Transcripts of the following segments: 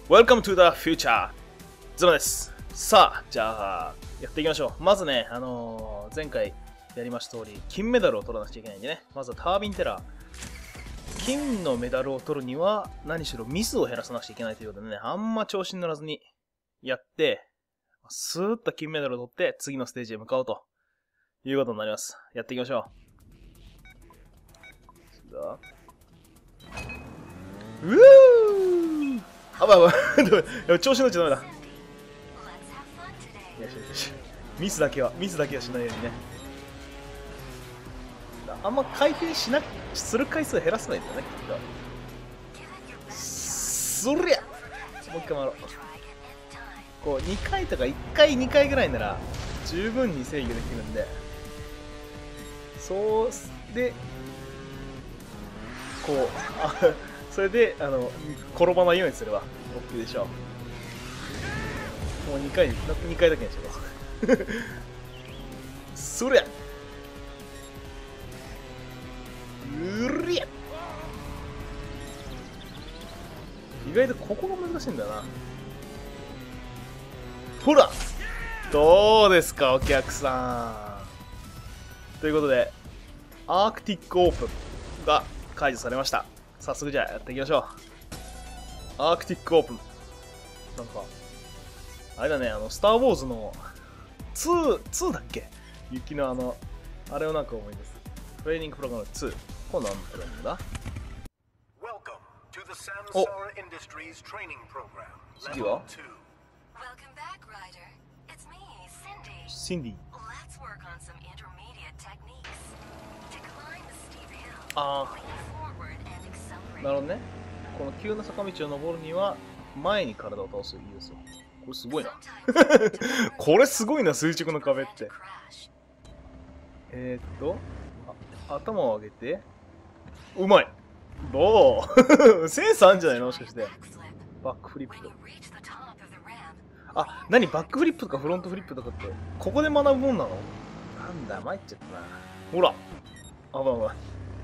Welcome to the future! ズマです。さあ、じゃあ、やっていきましょう。まずね、前回やりました通り、金メダルを取らなくちゃいけないんでね。まずはタービンテラー。金のメダルを取るには、何しろミスを減らさなくちゃいけないということでね、あんま調子に乗らずにやって、スーッと金メダルを取って、次のステージへ向かおうということになります。やっていきましょう。うーあばば調子乗っちゃダメだ。よしよしよし。ミスだけはしないようにね。あんま回転する回数減らせないんだよね、きっと。そりゃもう一回回ろう。こう、2回とか1回、2回ぐらいなら、十分に制御できるんで、そうで、こう、それで、転ばないようにすれば、OK でしょう。もう2回だけにしよう。そりゃうりゃ意外とここが難しいんだよな。ほらどうですか、お客さん。ということで、アークティックオープンが解除されました。早速じゃあやっていきましょう。アークティックオープン。なんか、あれだね、スター・ウォーズの2だっけ、雪のあれをなんか思い出す。トレーニングプログラム2。今度は何なんだ。お、次はシンディ。ああ、なるほどね。この急な坂道を登るには前に体を倒すといいですよ。これすごいな。これすごいな、垂直の壁って。頭を上げて、うまい。どうセンスあるんじゃないの、もしかして。バックフリップ。あ、何バックフリップとかフロントフリップとかって、ここで学ぶもんなの？なんだ、参っちゃったな。ほら。あばば。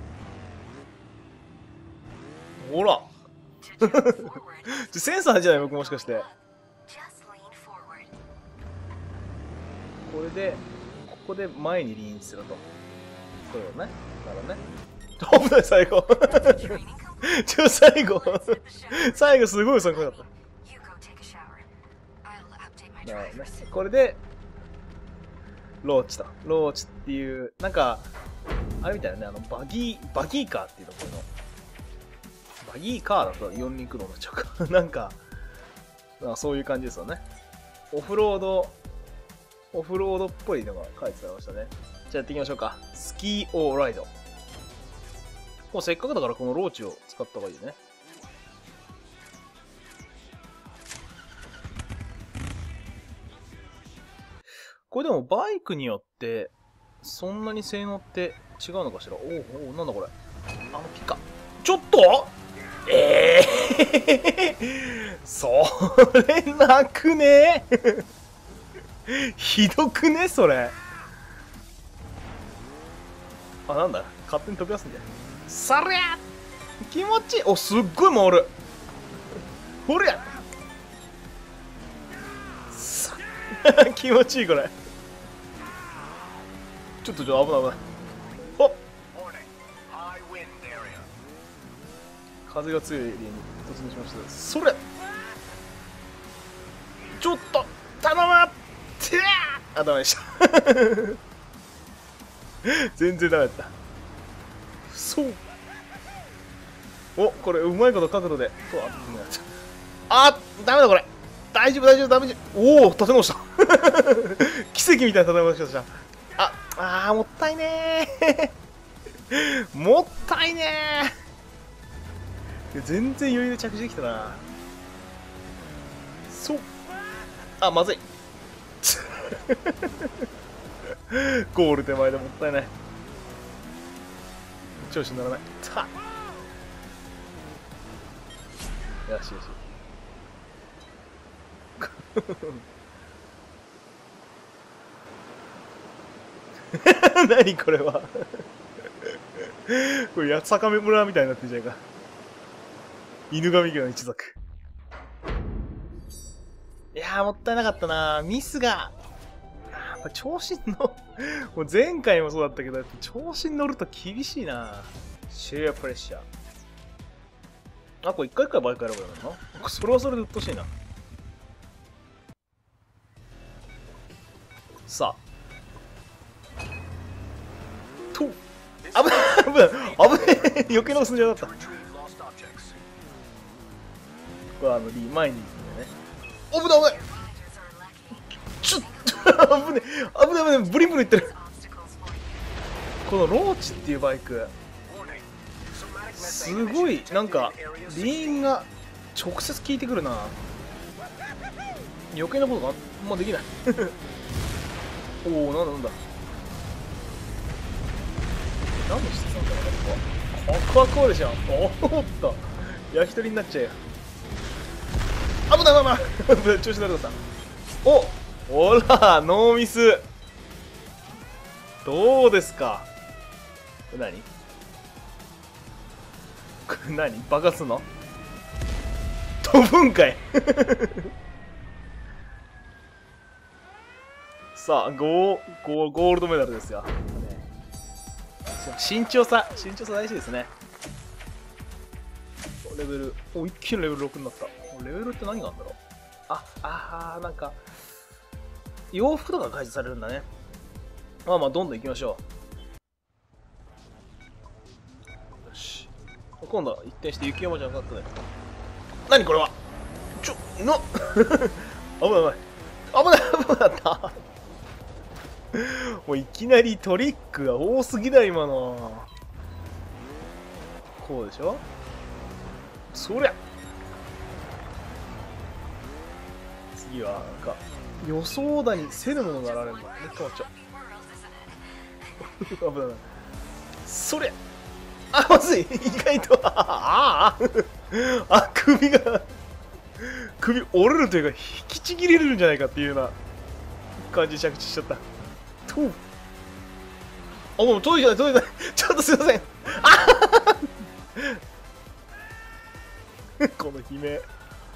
ほら。センスあるんじゃない僕もしかして。これで、ここで前にリーンすると。これをね。なるほどね。危ない、最後。最後すごい参考だった。なるほどね。これで、ローチと。ローチっていう、なんか、あれみたいなね、バギーカーっていうの、これの。バギーカーだと4輪駆動になっちゃうか。なんか、そういう感じですよね。オフロードっぽいのが書いてありましたね。じゃあやっていきましょうか。スキーオーライド。もうせっかくだからこのローチを使った方がいいね。これでもバイクによってそんなに性能って違うのかしら。おお、なんだこれ。ピカ。ちょっとそれなくねひどくねそれ。なんだ、勝手に飛び出すんだよ。そりゃ気持ちいい。お、すっごい回る。ほりゃ気持ちいいこれ。ちょっと危ない。ほっ、風が強いエリアに突入しました。それちょっと頼むってダメでした全然ダメだった。そう。お、これうまいこと角度で。ダメだこれ。大丈夫。おお、立て直した奇跡みたいな立て直し方した。もったいねーもったいねー。全然余裕で着地できたな。そう。まずいゴール手前でもったいない。調子にならない。よし。何これはこれ八坂村みたいになってんじゃんか。犬神家の一族。 ー、もったいなかったな。ミスが。やっぱ調子の、もう前回もそうだったけど、調子に乗ると厳しいな。シェアプレッシャー。あ、これ一回一回バイクやればいいのかな。それはそれでうっとしいな。さあ。と、危ない危ない危ない余計な進んじゃなかった。これ前に行くんだよね。危ない危ないちょっと危ね危ない危ないブリンブリンいってる。このローチっていうバイクすごいなんかリーンが直接効いてくるな。余計なことがあんまできないおお、なんだなんだ何の施設なんだろうね、ここは。ここはこうでしょ。おっと焼き鳥になっちゃうよ。危ない危ない調子乗るだった。おほらノーミス。どうですか。これ何これ何爆発すんの。飛ぶんかいさあゴールドメダルですよ。身長差大事ですね。レベル、一気にレベル6になった。レベルって何があるんだろう。なんか洋服とか開示されるんだね。まあまあどんどん行きましょう。よし、今度は一転して雪山じゃなかったね。何これは。危ない危ない危なかったもういきなりトリックが多すぎだ今の。こうでしょ。そりゃ次はなんか予想だにせぬものが現れるんだ。もう一回待っちゃう危ない。そりゃまずい意外と首折れるというか引きちぎれるんじゃないかっていうような感じで着地しちゃった。もう届いてない届いてないちょっとすいませんこの悲鳴。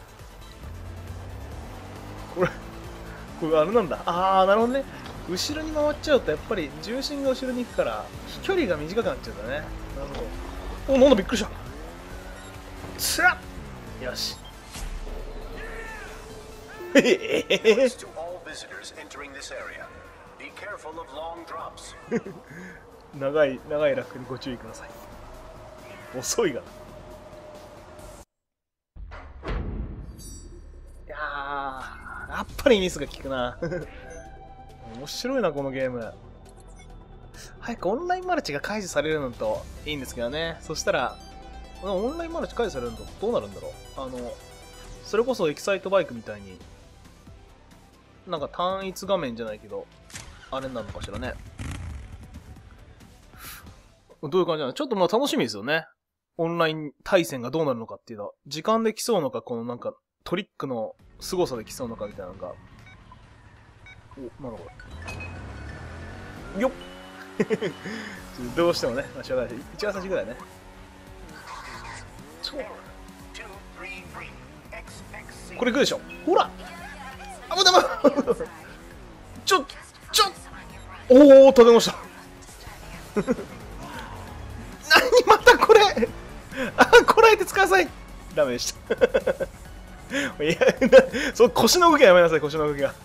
これあれなんだ。なるほどね。後ろに回っちゃうとやっぱり重心が後ろに行くから飛距離が短くなっちゃうんだね。なるほど。なんだびっくりした。つらっよし長いラックにご注意ください。遅いが。やっぱりミスが効くな面白いなこのゲーム。早くオンラインマルチが解除されるのといいんですけどね。そしたらオンラインマルチ解除されるのとどうなるんだろう。それこそエキサイトバイクみたいになんか単一画面じゃないけどあれなのかしらね。どういう感じなの。ちょっとまあ楽しみですよね。オンライン対戦がどうなるのかっていうのは、時間で競うのか、このなんかトリックの凄さで競うのかみたいなのが。なんだこれ。よっどうしてもね、しょうがないし、一番最初ぐらいね。これいくでしょ。ほらおお食べました何またこれこらえて使わさい。ダメでしたいやそう腰の動きはやめなさい。腰の動きが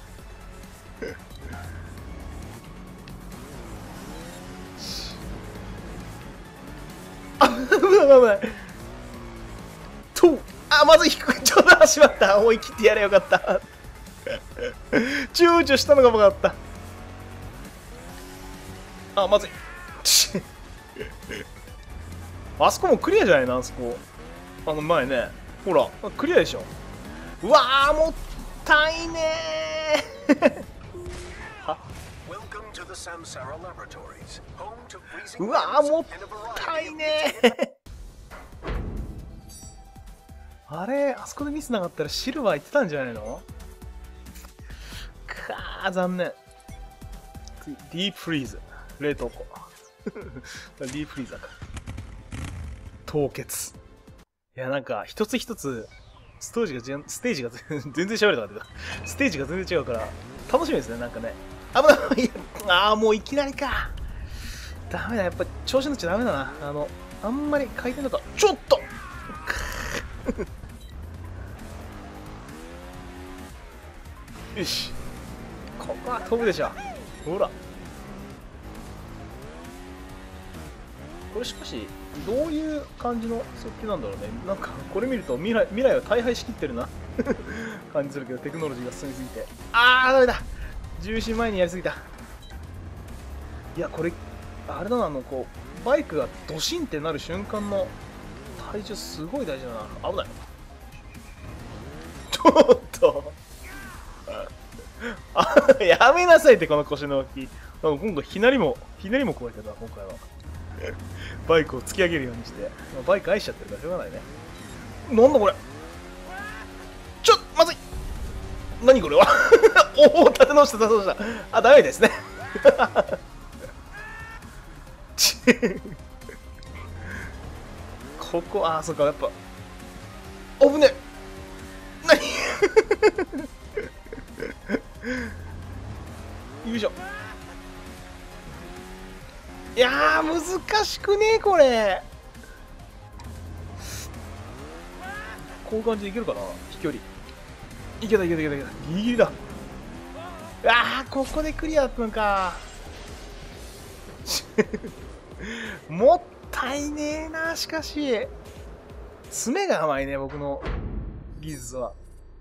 危ないとまずい低くちょうどしまった。思い切ってやれよかった躊躇したのが分かった。まずいあそこもクリアじゃないな。あそこ前ね。ほらクリアでしょ。うわーもったいねはうわーもったいねあれあそこでミスなかったらシルバーいってたんじゃないの。残念。ディープフリーズ冷凍庫ディープフリーザーか凍結。いやなんか一つ一つステージが全然喋れたかった。ステージが全然違うから、楽しみですね、なんかね。危ない。ああ、もういきなりか。ダメだ、やっぱ調子乗っちゃダメだな。あんまり回転とか、ちょっとよし。ここは飛ぶでしょ。ほら。これしかし、どういう感じの設計なんだろうね。なんか、これ見ると未来は大敗しきってるな感じするけど、テクノロジーが進みすぎて。あー、ダメだ。重心前にやりすぎた。いや、これ、あれだな、こう、バイクがドシンってなる瞬間の体重すごい大事だな。危ない。ちょっと。あ、やめなさいって、この腰の動き。今度、ひなりも超えてた、今回は。バイクを突き上げるようにして、バイク愛しちゃってるからしょうがないね。なんだこれ、まずい。何これはおお、立て直した。あ、ダメですねここ、あ、そっか、やっぱ危ねえ。何よいしょ。いやー、難しくねえこれ。こういう感じでいけるかな、飛距離。いけた。ギリギリだ。あー、ここでクリアだったのかもったいねえな。しかし爪が甘いね、僕の技術は。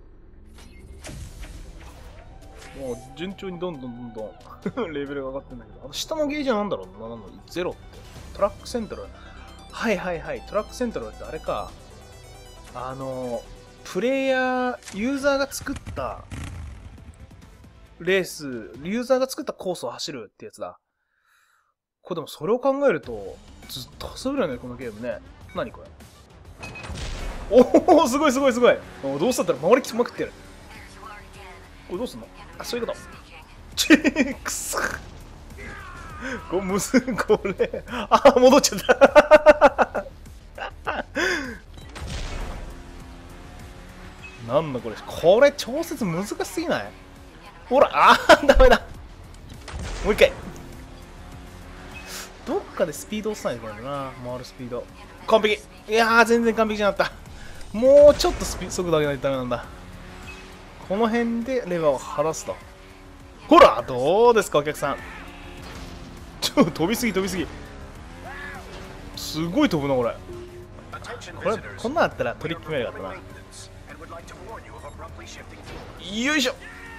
もう順調にどんどんレベルが上がってんだけど、下のゲージはなんだろうな、ゼロって。トラックセントル。はい、トラックセントルってあれか。プレイヤー、ユーザーが作ったレース、ユーザーが作ったコースを走るってやつだ。これでもそれを考えると、ずっと遊べるよね、このゲームね。何これ。おお、すごい。どうしたったら回りきまくってる。これどうすんの？あ、そういうこと。くそ。これ。あ、戻っちゃった。なんだこれ。これ調節難しすぎない？ほら、ダメだ。もう一回。どっかでスピード落とさないといけないんだな。回るスピード。完璧。いやー、全然完璧じゃなかった。もうちょっと速度上げないとダメなんだ。この辺でレバーを離すと。ほら、どうですかお客さん。飛びすぎ。すごい飛ぶなこれ。こんなんあったらトリック目がよかったな。よいしょ。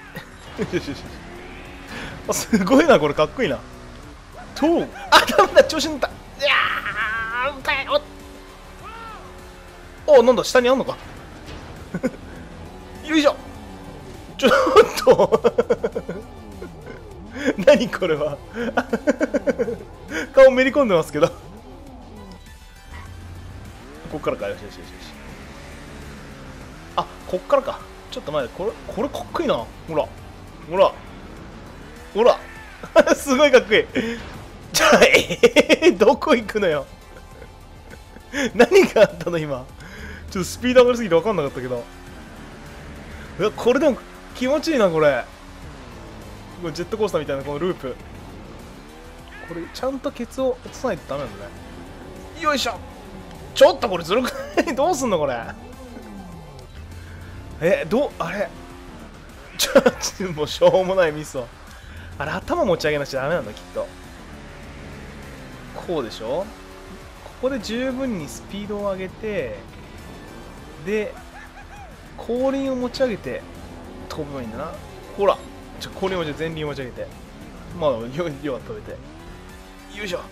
すごいなこれ、かっこいいな。ダメだ、調子乗った。いやー、かい。なんだ、下にあんのか。よいしょ。ちょっと何これは。顔めり込んでますけど。こっからか。よし。あ、こっからか。ちょっと待って、これかっこいいな。ほらすごいかっこいい。じゃあ、どこ行くのよ。何があったの今。ちょっとスピード上がりすぎて分かんなかったけど。うわ、これでも気持ちいいなこれ。ジェットコースターみたいなこのループ。これちゃんとケツを落とさないとダメなんだね。よいしょ。ちょっとこれずるくない？どうすんのこれ。あれもうしょうもないミスを。あれ頭持ち上げなきゃダメなんだきっと。こうでしょ。ここで十分にスピードを上げて、で後輪を持ち上げて飛べばいいんだな。ほら、後輪を前輪を持ち上げて、まあよは飛べて、よいしょ。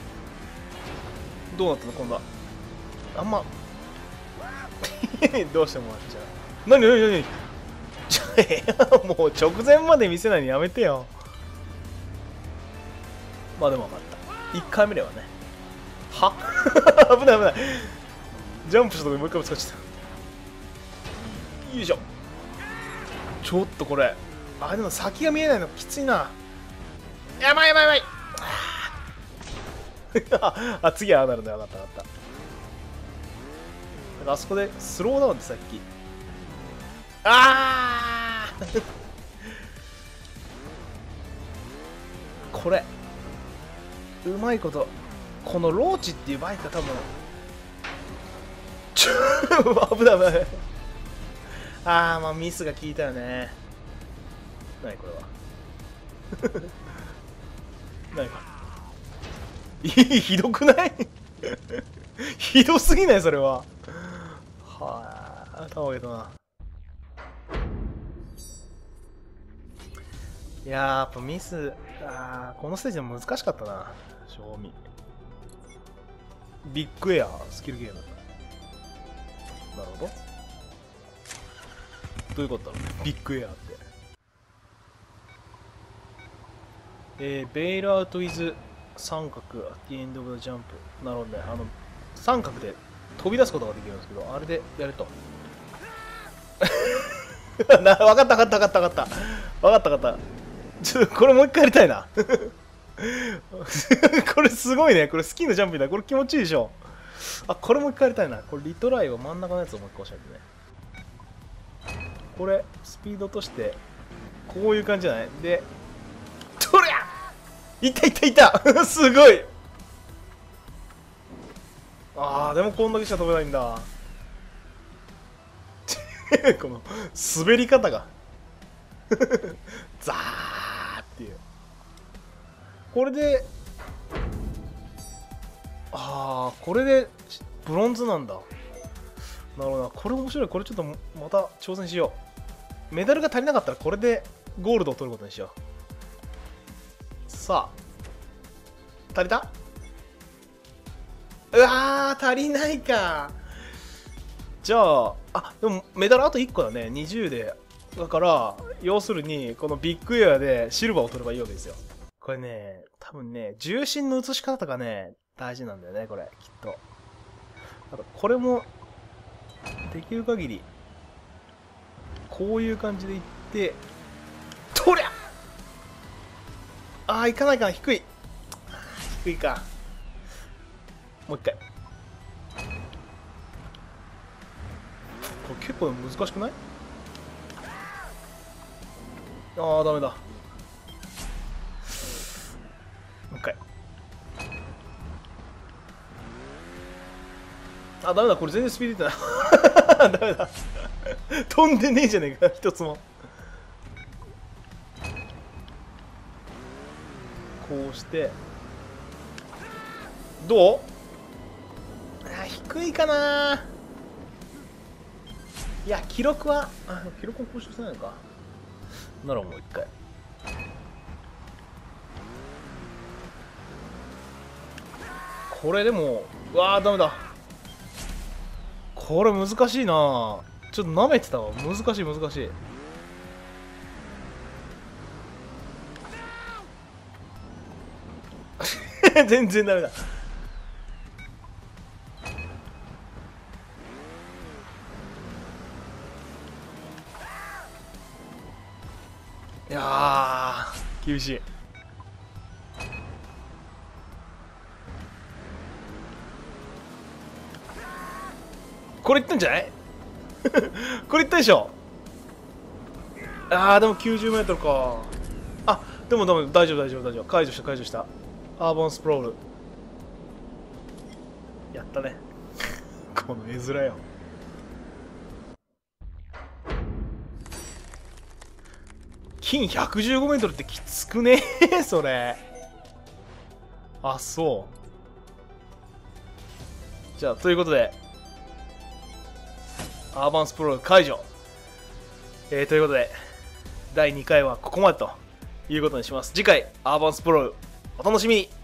どうなったの今度は。あんまどうしてもらっちゃう。何もう直前まで見せないのやめてよ。まあでも分かった。1回目ではね。は危ない。ジャンプしたとこにもう一回ぶつかっちゃった。よいしょ。ちょっとこれでも先が見えないのきついな。やばい次はああなるんだよ。分かった。あそこでスローダウンってさっきあーこれうまいこと、このローチっていうバイクが多分危ない危ない。あー、まあミスが効いたよね。何これは何これひどくないひどすぎないそれは。はあ、頭上げたな。いやー、やっぱミス、このステージも難しかったな。正味ビッグエアスキルゲーム。なるほど。どういうことだろう、ビッグエアって。ベイルアウトイズ三角、アッティエンドオブジャンプ。なるほどね。三角で飛び出すことができるんですけど、あれでやると。分かった分かった分かった分かった分かった分かった。ちょっとこれもう一回やりたいな。これすごいね。これスキーのジャンプだ。これ気持ちいいでしょ。あ、これもう一回やりたいな。これリトライを真ん中のやつをもう一回押し上げてね。これスピードとしてこういう感じじゃないで、とりゃいたいたいたすごい。でもこんだけしか飛べないんだ。この滑り方がザーっていう。これでこれでブロンズなんだ。なるほどな。これ面白い。これちょっとまた挑戦しよう。メダルが足りなかったらこれでゴールドを取ることにしよう。さあ足りた？うわー、足りないか。じゃあ、でもメダルあと1個だね。20で。だから、要するに、このビッグエアでシルバーを取ればいいわけですよ。これね、多分ね、重心の移し方がね、大事なんだよね、これ、きっと。あと、これも、できる限り、こういう感じでいって、とりゃ！いかないかな、低い。低いか。もう一回。これ結構難しくない？ダメだ。もう一回。ダメだ。これ全然スピード出てない。ダメだ。飛んでねえじゃねえか、一つも。こうして。どう？低いかな。いや、記録は、記録を更新してないのか。ならもう一回。これでも、ダメだ。これ難しいな。ちょっと舐めてたわ。難しい難しい。全然ダメだ。いやー、厳しい。これいったんじゃない？これいったでしょ。でも90メートルか。でも大丈夫大丈夫大丈夫。解除した解除した。アーバンスプロール。やったね。この絵面よ。金115メートルってきつくねそれ。そう。じゃあ、ということで、アーバンスプロール解除。ということで、第2回はここまでということにします。次回、アーバンスプロール、お楽しみに。